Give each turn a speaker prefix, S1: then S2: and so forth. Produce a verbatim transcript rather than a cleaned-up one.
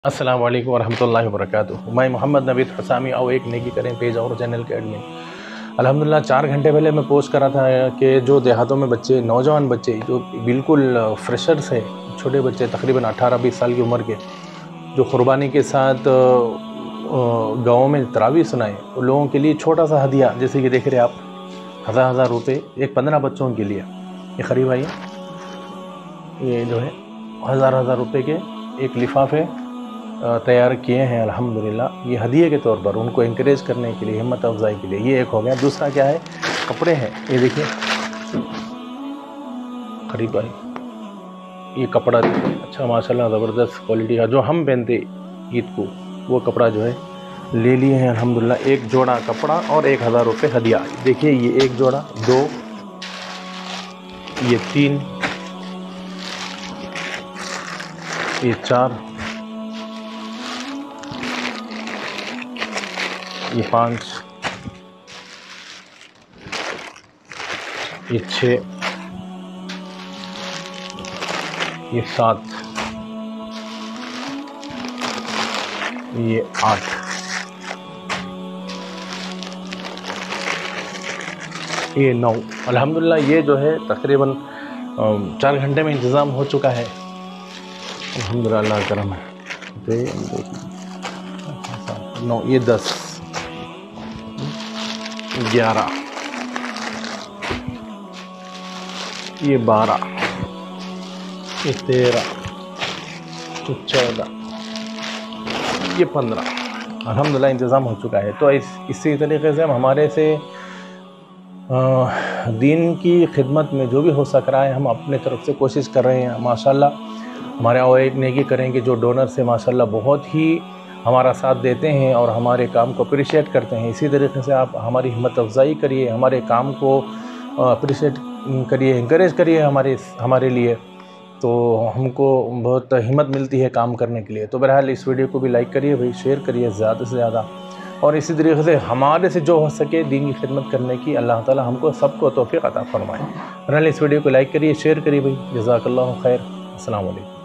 S1: अस्सलाम वालेकुम वरहमतुल्लाहि वबरकातुहू। मैं मोहम्मद नवीद हसामी और एक नेकी करें पेज और चैनल के एडमिन। अल्हम्दुलिल्लाह चार घंटे पहले मैं पोस्ट करा था कि जो देहातों में बच्चे, नौजवान बच्चे जो बिल्कुल फ्रेशर्स है, छोटे बच्चे तकरीबन अठारह बीस साल की उम्र के, जो क़ुरबानी के साथ गाँव में तरावी सुनाए, उन लोगों के लिए छोटा सा हदिया, जैसे कि देख रहे आप, हज़ार हज़ार रुपये एक पंद्रह बच्चों के लिए ये करीब आई है। ये जो है हज़ार हज़ार रुपये के एक लिफाफे तैयार किए हैं अल्हम्दुलिल्लाह, ये हदिये के तौर पर उनको इंकरेज करने के लिए, हिम्मत अफजाई के लिए। ये एक हो गया। दूसरा क्या है, कपड़े हैं, ये देखिए करीब आई, ये कपड़ा देखिए अच्छा माशाल्लाह ज़बरदस्त क्वालिटी का, जो हम पहनते ईद को वो कपड़ा जो है ले लिए हैं अल्हम्दुलिल्लाह। एक जोड़ा कपड़ा और एक हज़ार रुपये हदिया। देखिए ये एक जोड़ा, दो, ये तीन, ये चार, ये पाँच, ये छः, ये सात, ये आठ, ये नौ। अल्हम्दुलिल्लाह ये जो है तकरीबन चार घंटे में इंतज़ाम हो चुका है अल्हम्दुलिल्लाह, अल्लाह करम है। नौ, ये दस, ग्यारह, ये बारह, ये तेरह, ये चौदह, ये पंद्रह। अल्हम्दुलिल्लाह इंतज़ाम हो चुका है। तो इस इसी तरीके से हम हमारे से आ, दीन की खिदमत में जो भी हो सक रहा है हम अपने तरफ से कोशिश कर रहे हैं माशाल्लाह। हमारे और एक नेकी करेंगे जो डोनर से माशाल्लाह बहुत ही हमारा साथ देते हैं और हमारे काम को अप्रिशिएट करते हैं। इसी तरीके से आप हमारी हिम्मत अफजाई करिए, हमारे काम को अप्रिशिएट करिए, इंकरेज करिए हमारे हमारे लिए, तो हमको बहुत हिम्मत मिलती है काम करने के लिए। तो बहरहाल इस वीडियो को भी लाइक करिए भाई, शेयर करिए ज़्यादा से ज़्यादा, और इसी तरीके से हमारे से जो हो सके दीन की खिदमत करने की अल्लाह ताला हमको सबको तौफीक अता फरमाए। बहरहाल इस वीडियो को लाइक करिए, शेयर करिए भाई। जज़ाकल्लाहु खैर। अस्सलाम वालेकुम।